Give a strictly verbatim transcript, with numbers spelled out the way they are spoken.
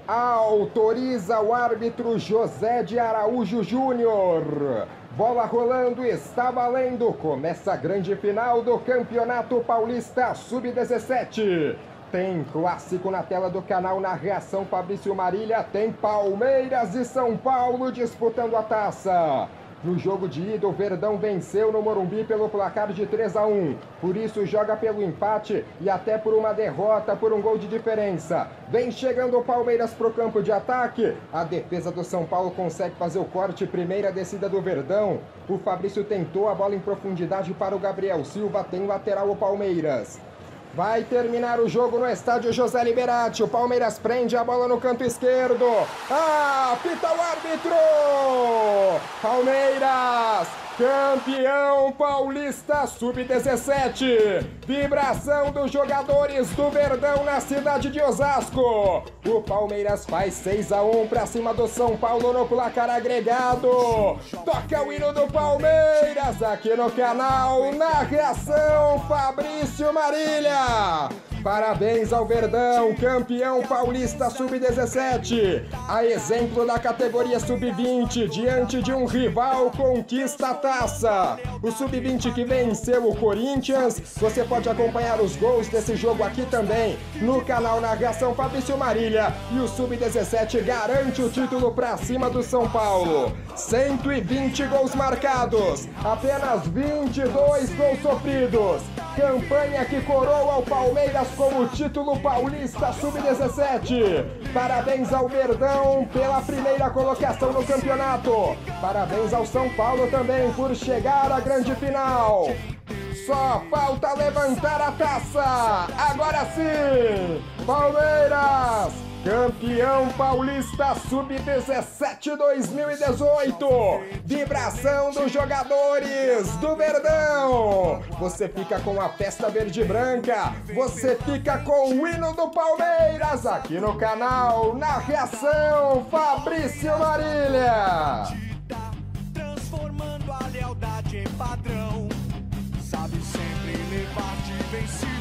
Autoriza o árbitro José de Araújo Júnior. Bola rolando, está valendo. Começa a grande final do Campeonato Paulista sub dezessete. Tem clássico na tela do canal, narração Fabrício Marília. Tem Palmeiras e São Paulo disputando a taça. No jogo de ida, o Verdão venceu no Morumbi pelo placar de três a um. Por isso, joga pelo empate e até por uma derrota por um gol de diferença. Vem chegando o Palmeiras para o campo de ataque. A defesa do São Paulo consegue fazer o corte. Primeira descida do Verdão. O Fabrício tentou a bola em profundidade para o Gabriel Silva. Tem lateral o Palmeiras. Vai terminar o jogo no estádio José Liberati. O Palmeiras prende a bola no canto esquerdo. Ah, apita o árbitro! Palmeiras, campeão paulista sub dezessete. Vibração dos jogadores do Verdão na cidade de Osasco. O Palmeiras faz seis a um para cima do São Paulo no placar agregado. Toca o hino do Palmeiras aqui no canal. Narração Fabrício Marília. Parabéns ao Verdão, campeão paulista sub dezessete. A exemplo da categoria sub vinte, diante de um rival, conquista a taça. O sub vinte que venceu o Corinthians. Você pode acompanhar os gols desse jogo aqui também no canal Narração Fabrício Marília. E o sub dezessete garante o título para cima do São Paulo. cento e vinte gols marcados, apenas vinte e dois gols sofridos. Campanha que coroa o Palmeiras como título paulista sub dezessete. Parabéns ao Verdão pela primeira colocação no campeonato. Parabéns ao São Paulo também por chegar à grande final. Só falta levantar a taça. Agora sim, Palmeiras, campeão paulista sub dezessete dois mil e dezoito. Vibração dos jogadores do Verdão. Você fica com a festa verde e branca. Você fica com o hino do Palmeiras aqui no canal Narração Fabrício Marília. Transformando a lealdade em padrão. Sabe sempre levar de vencido.